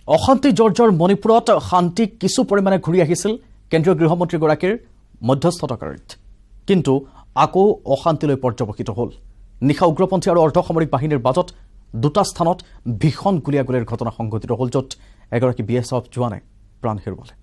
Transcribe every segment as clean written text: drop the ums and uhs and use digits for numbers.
অশান্তি জৰ্জৰ মণিপুৰত শান্তি কিছু পৰিমাণে ঘূৰি আহিছিল কেন্দ্ৰীয় গৃহমন্ত্ৰীগৰাকীৰ মধ্যস্থতাকাৰীত কিন্তু আকৌ অশান্তিলৈ পৰ্যবসিত হ'ল নিশা উগ্ৰপন্থী আৰু অৰ্ধসামৰিক বাহিনীৰ মাজত দুটা স্থানত ভীষণ গুলিয়াগুলিৰ ঘটনা সংঘটিত হ'ল য'ত এগৰাকী BSF জোৱানে প্ৰাণ হেৰুৱালে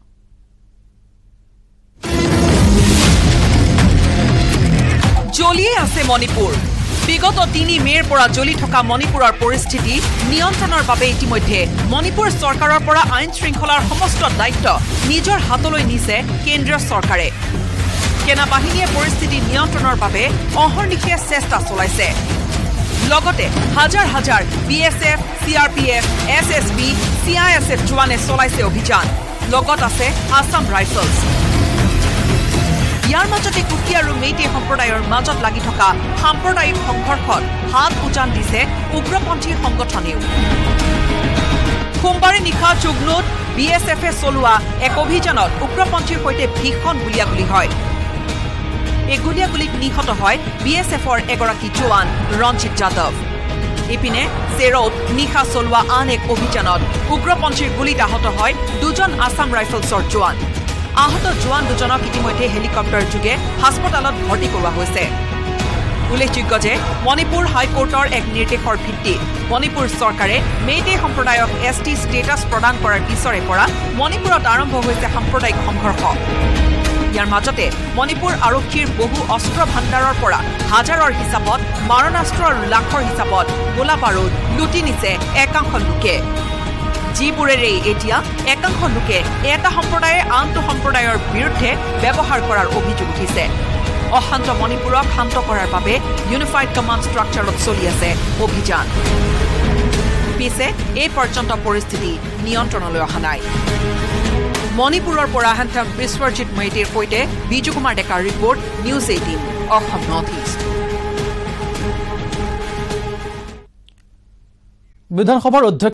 জ্বলিয়ে আছে মণিপুৰ বিগত 3 মেৰ পৰা জ্বলি থকা মণিপুৰৰ পৰিস্থিতি নিয়ন্ত্ৰণৰ বাবে ইতিমধ্যে মণিপুৰ চৰকাৰৰ পৰা আইন শৃংখলাৰ সমস্ত দায়িত্ব নিজৰ হাতলৈ নিছে কেন্দ্ৰীয় চৰকাৰে সেনা বাহিনীয়ে পৰিস্থিতি নিয়ন্ত্ৰণৰ বাবে অহৰ্নিশে চেষ্টা চলাইছে লগতে হাজাৰ হাজাৰ BSF, CRPF, SSB, CISF জোৱানে চলাইছে অভিযান লগত আছে আসাম ৰাইফলছ ইয়াৰ মাজতে কুকি আৰু মেইটে সম্প্ৰদায়ৰ মাজত লাগি থকা সাম্প্ৰদায়িক সংঘৰ্ষত হাত উজান দিছে উগ্ৰপন্থী সংগঠনেও সোমবাৰে নিশা চুগনুত BSFে চলোৱা এক অভিযানত উগ্ৰপন্থীৰ সৈতে ভীষণ গুলিয়াগুলি হয় এই গুলিয়াগুলিত নিহত হয় BSFৰ এগৰাকী জোৱান ৰঞ্জিত যাদৱ ইপিনে চেৰত নিশা চলোৱা আন এক অভিযানত উগ্ৰপন্থীৰ গুলীত আহত হয় দুজন আসাম ৰাইফলছৰ জোৱান আহত জোৱান দুজনক ইতিমধ্যে হেলিকপ্টাৰ যোগে হাস্পতালত ভৰ্তি কৰোৱা হৈছে উল্লেখযোগ্য যে মণিপুৰ হাইকোৰ্টৰ এক নিৰ্দেশৰ ভিত্তিত মণিপুৰ চৰকাৰে মেইটে সম্প্ৰদায়ক ST ষ্টেটাছ প্ৰদান কৰাৰ পিছৰে পৰা মণিপুৰত আৰম্ভ হৈছে সাম্প্ৰদায়িক সংঘৰ্ষ ইয়াৰ মাজতে মণিপুৰ আৰক্ষীৰ বহু অস্ত্ৰ ভাণ্ডাৰৰ পৰা হাজাৰৰ হিচাপত মাৰণাস্ত্ৰ আৰু লাখৰ হিচাপত গোলা বাৰুদ লুটি নিছে একাংশ লোকে যিবোৰেৰে এতিয়া একাংশ লোকে এটা সম্প্ৰদায়ে আনটো সম্প্ৰদায়ৰ বিৰুদ্ধে ব্যৱহাৰ কৰাৰ অভিযোগ উঠিছে অশান্ত মণিপুৰক শান্ত কৰাৰ বাবে ইউনিফাইড কমাণ্ড ষ্ট্ৰাকচাৰত চলি আছে অভিযান পিছে এই পৰ্যন্ত পৰিস্থিতি নিয়ন্ত্ৰণলৈ অহা নাই মণিপুৰৰ পৰা হেণ্টাম বিশ্বজিৎ মেইটেৰ সৈতে বিজু কুমাৰ ডেকাৰ report News 18 Assam North East বিধানসভাৰ অধ্যক্ষ